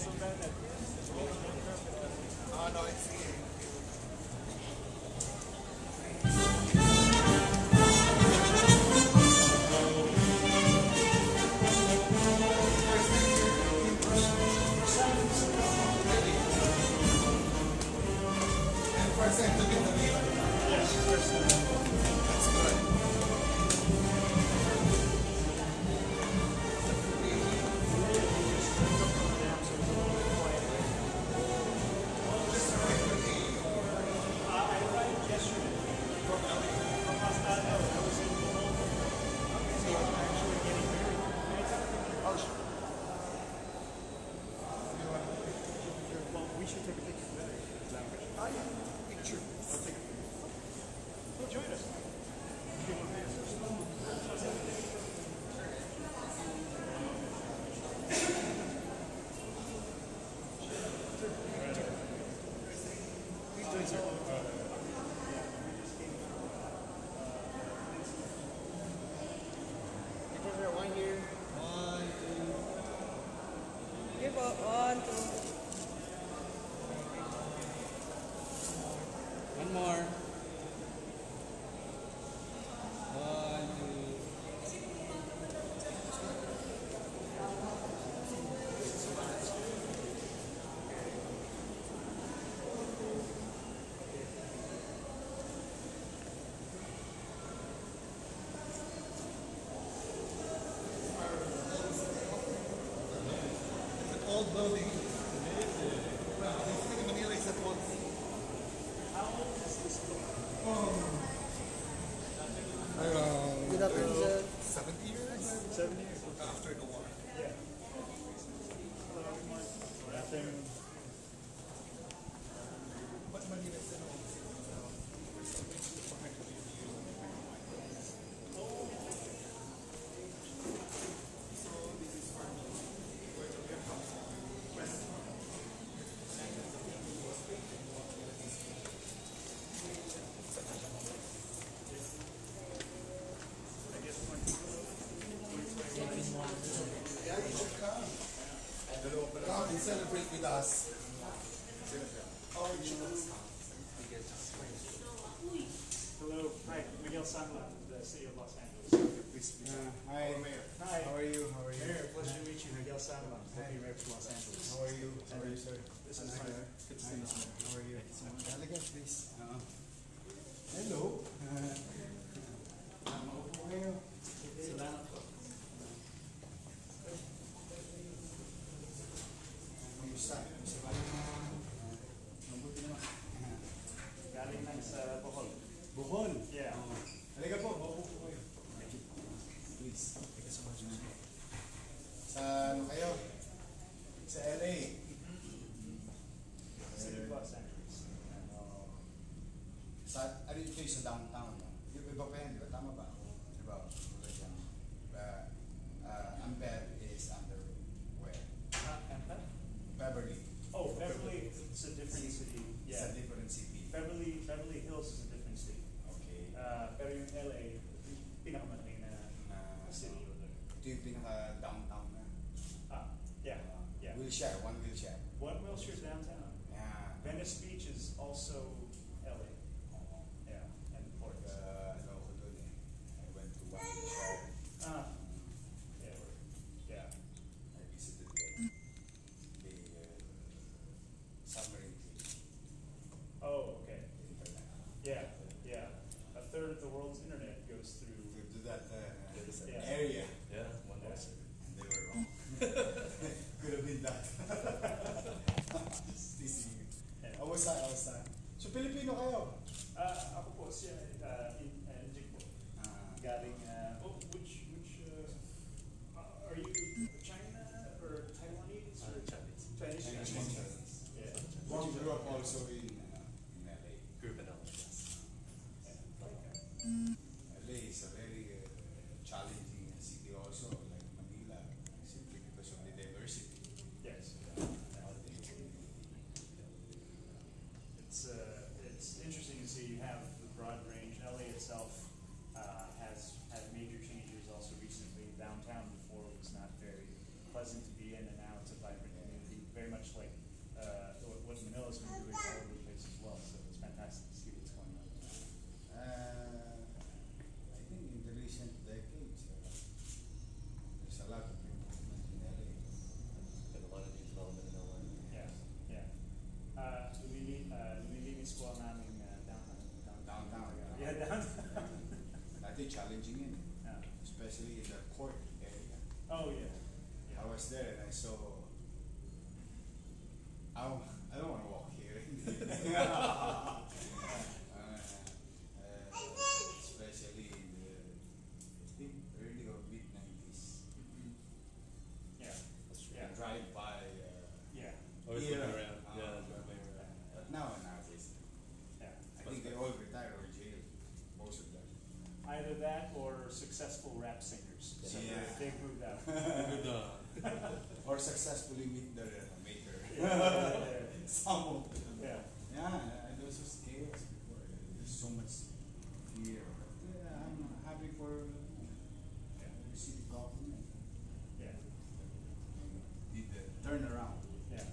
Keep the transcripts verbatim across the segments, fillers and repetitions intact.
Oh, no, it's here. And first time to get the meal. Yes, first time. That's good. Give up. One, two. One more. One, two. Old building. Well, in Manila is at once. How old is this book? Oh. Around Good afternoon, sir. seventy years? seventy years. After the war. Yeah. Hello, everyone. Good afternoon. But Manila is at once. Yeah, you should come. Come and celebrate with us. Oh, you should come. Hello. Hi, Miguel Sanla, the city of Los Angeles. Uh, hi. Hi. How are you? How are you? Mayor, pleasure to meet you. Miguel Sanla, Deputy Mayor from Los Angeles. How are you? How are you, sir? This is my good to see you. How are you? Elegant, please. Uh, Hello. Maupo kayo. Salamat po. Kamusta? Kamusta ba? Mabuti naman. Galing lang sa Bohol. Bohol. Yeah. Oh. Halika po, maupo po kayo. Please. Thank you so much. Sa ano kayo? Sa L A. City of Los Angeles. Ano, sa, ano yung kayo sa downtown? No? Yung iba pa yan, di ba? Tama ba? Di ba? Tulad yan. Uh, uh, Amber is under where? Uh, Tampa? Beverly. Oh, Beverly, it's a different city. It's a Yeah. different city. Beverly, Beverly Hills is a different city. Okay. Uh, pero yung L A, pinakamalaki na Uh, city over there. ito yung pinaka-downtown na. Ah, yeah, Uh, yeah. Wheelchair, one wheelchair. One Wilshire downtown. Yeah. Venice Beach is also L A. Oo. Yeah, and Port. Uh, ano ako dun eh. I went to one wheelchair. Ah, yeah, we're, yeah. I visited the, the uh, submarine bridge. Oh, okay. The internet. Yeah, yeah. A third of the world's internet goes through. To, to that uh, Yeah. area. Yeah, one Yeah. Wilshire. And they were wrong. Could have been that. Just teasing you. Yeah. How was that? How was that? So, Pilipino kayo? Uh, ako po siya, uh, in, uh, Injik po. Ah, Galing, uh, oh, which, which, uh, uh, are you China or Taiwanese or Chinese? Chinese. Chinese. Chinese. Yeah. Well, you grew up also in, uh, in L A. Group in L A, yes. L A is a very uh, challenging city also, like Manila, simply because of the diversity. Yes. It's, uh, it's interesting to see you have the broad range. L A itself uh, has had major changes also recently. Downtown before was not very pleasant to be in, and now it's a vibrant community, very much successful rap singers. So Yeah. they've moved out. Good, uh, Or successfully meet the maker. Yeah. Some of them. Yeah. Yeah, and there was just chaos before. There's so much fear. But yeah, I'm happy for uh, the city government. Yeah. Did the turnaround. Yeah.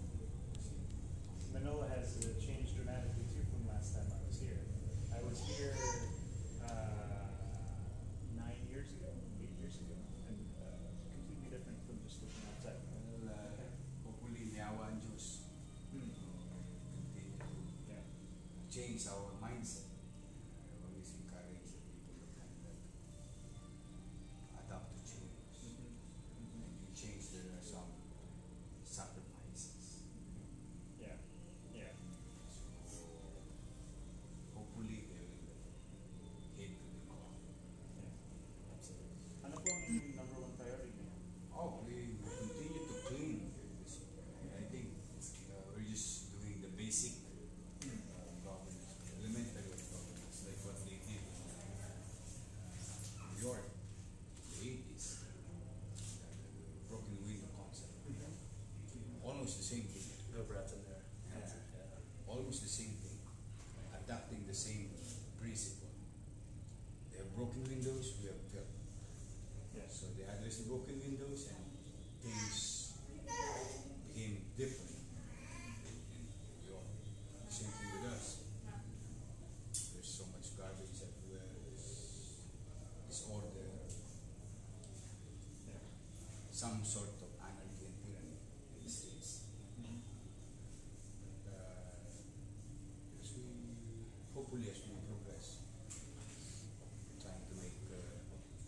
Manila has uh, changed dramatically too from last time I was here. I was here uh, nine years ago, eight years ago, and uh, completely different from just looking outside. Well, uh, hopefully, Yawa and Diyos Hmm. continue to Yeah. change our mindset. I always encourage the people to kind of adapt to change. Mm-hmm. And you change, there are some sacrifices. Yeah. Yeah. So hopefully they will head to the goal. Yeah. Ano po ang inyong number one priority niyo? Oh, we will continue to clean this. I think uh, we're just doing the basic uh, governance, elementary of governance, like what they did in uh, New York, the eighties, uh, the broken window concept. Almost the same thing. no breath in there. Yeah. Yeah. Almost the same thing, adapting the same principle. They have broken windows, we have built. Yes. So they addressed the broken windows and things became different in New York. Same thing with us. There's so much garbage everywhere, there's disorder, Yeah. some sort of anarchy and tyranny in the streets. Mm-hmm. But, uh, as we, hopefully as we progress, trying to make uh,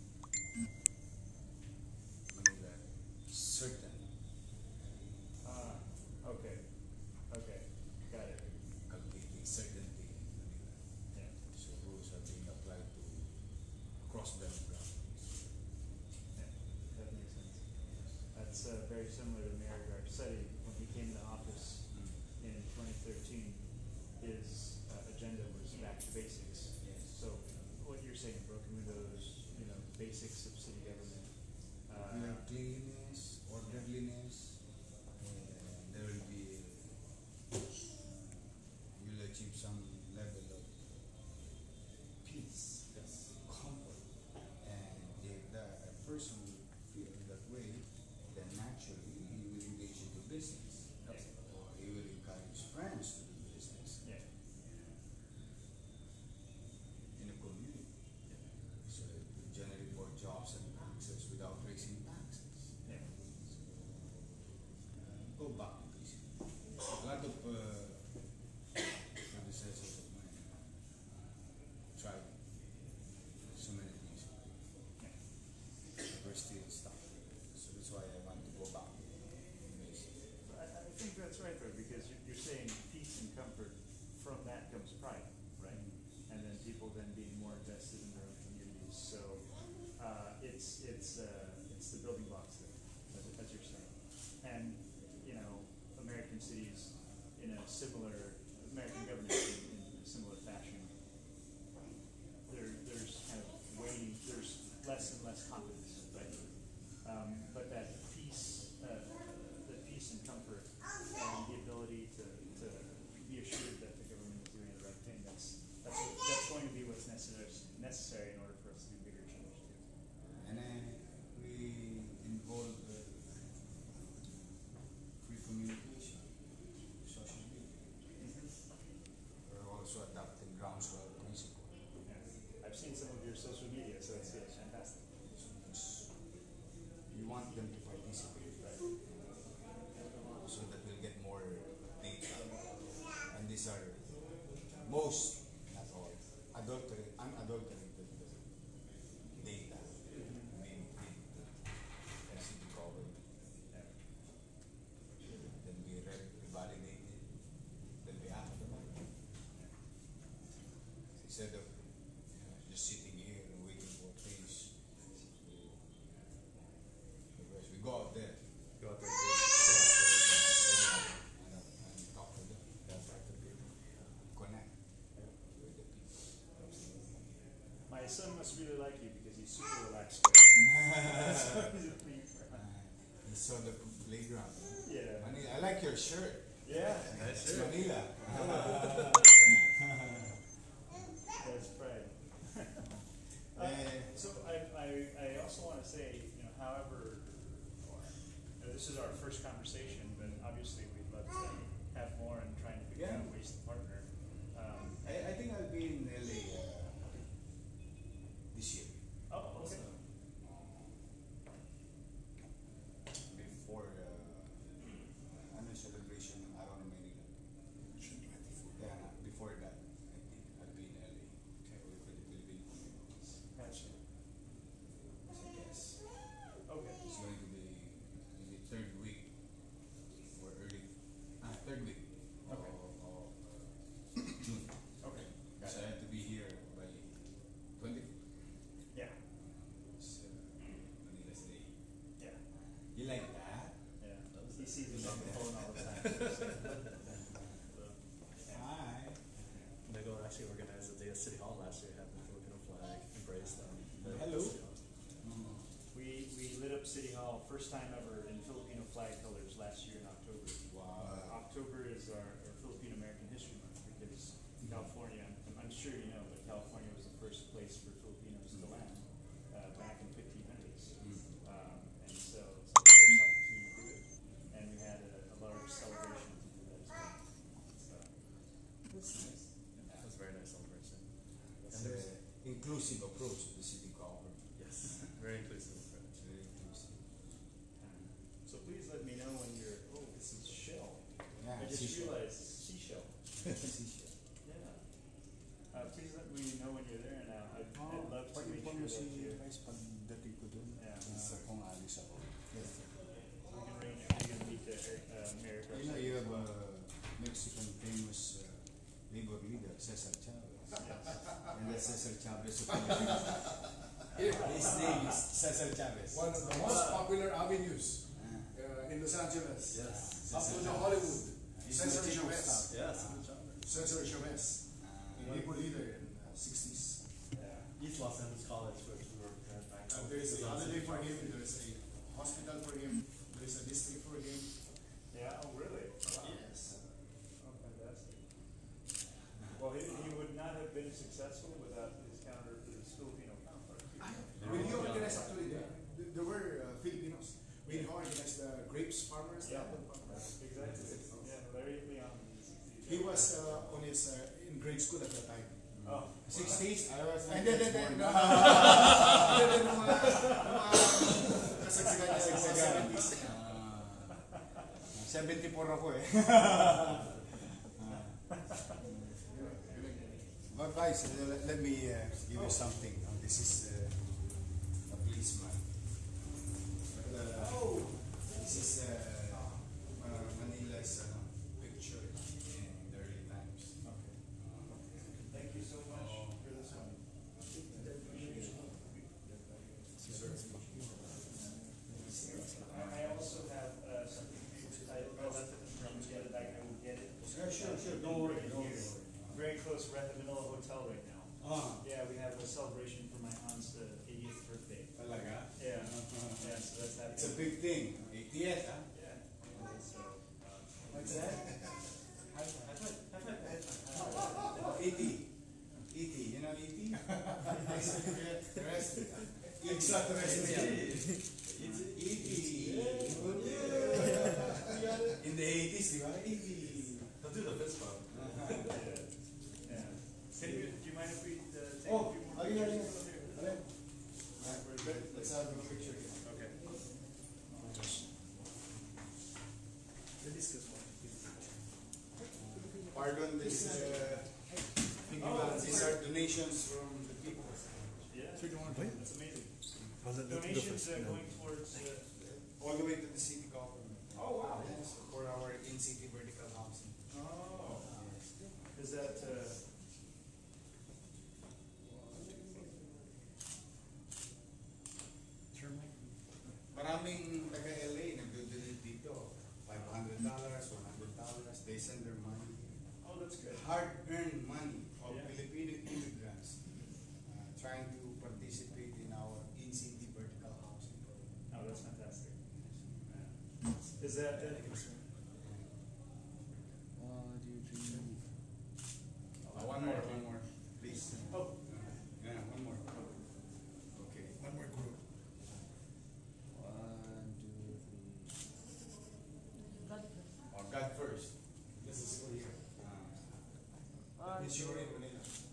Manila certain, Ah. Okay. Okay. Got it. cultivating certainty in Manila. Yeah. So rules are being applied to across demographics. Yeah. That makes sense. That's uh, very similar to Mayor Garcetti when he came to office in twenty thirteen. His uh, agenda was back to basics. Yes. So what you're saying, broken windows, you know, basics of city government. Uh, We have cleanliness, orderliness, and there will be, we'll achieve some level of peace, Yes. comfort. And if the a person will feel that way, then naturally he will engage into business. Yeah. Or he will encourage friends to do business Yeah. in a community. So it will generate more jobs and taxes without raising taxes. Yeah. Go back to basic. A lot of uh, predecessors of mine uh, tried so many things. Yeah. We're still stuck. So that's why I want to go back to basic. I, I think that's right, though, because you're, you're saying peace and comfort. From that comes pride, right? And then people then being more invested in their own communities. So uh, it's it's uh, it's the building blocks there, as, as you're saying. And you know, American cities in a similar American government in, in a similar fashion. There there's kind of waiting. There's less and less confidence, right? Um, but that peace, uh, the peace and comfort, and the ability to, to be assured that the government is doing the right thing. That's that's what, that's going to be what's necessary necessary in order for us to do bigger change too. And then we involve uh, free communication, social media. We're also adopting groundswell principle. Yeah. I've seen some of your social media, so it's, it's fantastic. So it's, you want them to participate, right? So that we'll get more data. And these are most, not all, adulterated, unadulterated data being fed to the city government. Yeah. Then be re- validated, then we act on it. Instead of you know, just sitting here and waiting for things to progress. We go out there Go out there. and, uh, and talk to them, talk to people, connect with the people. My son must really like you because he super relaxed right now. So he's being fun. You saw the playground. Yeah. Manila. I like your shirt. Yeah. Nice It's shirt. Manila. That's right. Uh, Eh, so I, I, I also want to say, you know, however, uh, this is our first conversation, but obviously we'd love to have more and trying to figure Yeah. out ways to partner. Um, I, I think I'll be in L A uh, this year. oh, okay. Before uh, ano celebration ng Araw ng Manila. Yeah, before that, I think I'll be in L A. Okay, with the Philippine communities. Gotcha. I guess Okay. it's going to be in the third week or early ah third week Okay. of, of uh, June. Okay. So I have to be here by twenty. Yeah. It's uh, Manila's Day. Yeah. You like that? Yeah. He sees me on the phone all the time. So, Hi. They go actually organized a day at City Hall last year, had the Filipino flag, embraced them. Hello. we, we lit up City Hall first time ever in Filipino flag colors last year in October. Wow. October is our, our Filipino American History Month because California, I'm, I'm sure you know, but California was the first place for Filipinos to land uh, back in fifteen hundreds. Um, and so it's the first opportunity to do it. And we had a, a large celebration to do that as well. So, That's nice. That was a very nice celebration. It's an inclusive approach to the city government. Yes, very inclusive approach. It's very inclusive. um, so please let me know when you're, oh, this is shell. Yeah, I just seashell. realized it's seashell. Seashell. Yeah. Uh, please let me know when you're there now. I'd, Oh, I'd love to make sure that you, guys pagdating ko dun. Yeah. Uh, kung alis ako. Yes. we can arrange for you to meet the, uh, Mayor You know, you have a Mexican famous uh, labor leader, Cesar Chavez. And that's Cesar Chavez of Philippines. His name is Cesar Chavez. One of the most popular avenues Ah, uh, in Los Angeles. Yes. Up Cesar to the Chavez. Hollywood. He's Cesar my chief of Chavez. staff. Yes, good job. Cesar Chavez, Ah, a labor leader in the sixties. Yeah. East Los Angeles College, which we were uh, back Uh, home. there's Was a on holiday City for Hall. him, there's a hospital for him, there's a district for him. Yeah, oh, really? Wow. Yes. Oh, fantastic. Well, he, he would not have been successful without his counter, his Filipino counterpart. When he organized, actually, there, there were uh, Filipinos. When he organized the grapes farmers, the Yeah. apple farmers. Exactly. Yeah, Larry Leon. is- He was uh, on his, uh, in grade school at that time. Oh. sixties, I was And like then, then, born. then, then, then, nung mga, nung mga, kasagsagan niya sa mga Kasagsagan. seventies. Ah, seventy-four ako eh. But guys, uh, let, let me uh, give you something. Uh, this is uh, a policeman. Uh, Oh, this is uh, uh, Manila's uh, picture in the early times. Thank you so much for this one. I I also have uh, something, I, I left it from the other back, I will get it. Yeah, sure, sure. Uh, Don't worry, right don't here. worry. Very close, we're at the Manila Hotel right now. Ah, Yeah, we have a celebration for my aunt's uh, eightieth birthday. talaga? Yeah, yeah, so that's happening. It's a big thing. eightieth, huh? Yeah. So, What's that? high five. High five. High five. High five. E T. E T. You know E T? Extraterrestrial. Extraterrestrial. E T. In the eighties, di ba? E T. Don't do the fist bump. Yeah. Yeah. Can you, do you mind if we uh, take Oh, a few more are you ready? pictures? Okay. Let's have a picture here. Okay. The discus one. Pardon this, uh, Oh, these are donations from the people. Yeah. So you don't want to play? That's amazing. How's that? Donations uh, going towards, uh, All the way to the city government. oh, wow. Yes, for our in-city vertical housing. Oh, Yes. is that, uh, Maraming taga-L A nagdo-donate dito. five hundred dollars, one hundred dollars. They send their money. oh, that's good. Hard-earned money of Yeah. Filipino immigrants uh, trying to participate in our that it? One, two, three. Uh, one more, one more, please. Oh, Yeah, one more. Okay. One more group. One, two, three. Or God first. This is for you. Uh, It's your in Manila.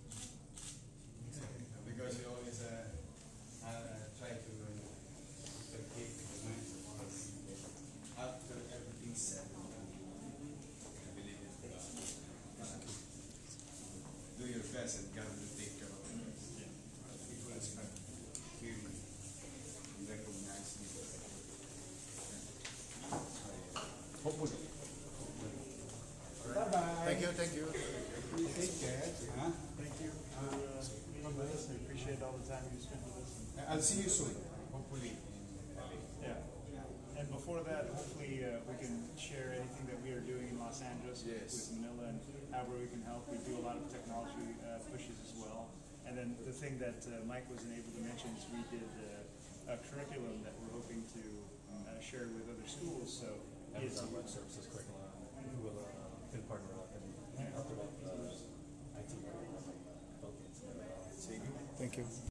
because we always uh, uh, try to uh, placate the minds of all people after everything's said. I believe in God. Do your best and God will take care of it. It will hear you and recognize you. Hopefully. Bye bye. Thank you, thank you. Take care. Huh? thank you for uh, meeting with us. We appreciate all the time you spent with us. And, I'll see you soon, hopefully in L A. yeah. And before that, hopefully uh, we can share anything that we are doing in Los Angeles with- Yes. with Manila and however we can help. We do a lot of technology uh, pushes as well. And then the thing that uh, Mike wasn't able to mention is we did uh, a curriculum that we're hoping to uh, share with other schools. So it's Amazon Web Services curriculum. We will uh, can partner up and help develop uh, I T curriculum in the Philippines. Say good. Thank you.